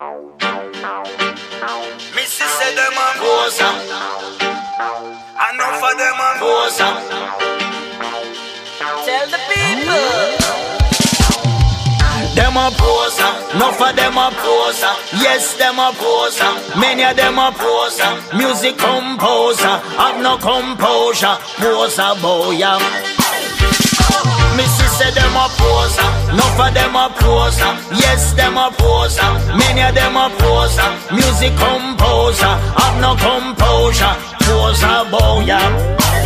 Missy said them a poser. Enough of them a poser. Tell the people. Them a poser, enough of them a poser. Yes, them a poser, many of them a poser. Music composer, have no composure. Poser boy, yeah. Missy said them a poser, enough of them a poser. Yes, them a poser, many of them a poser. Music composer, have no composure. Poser boy, yeah.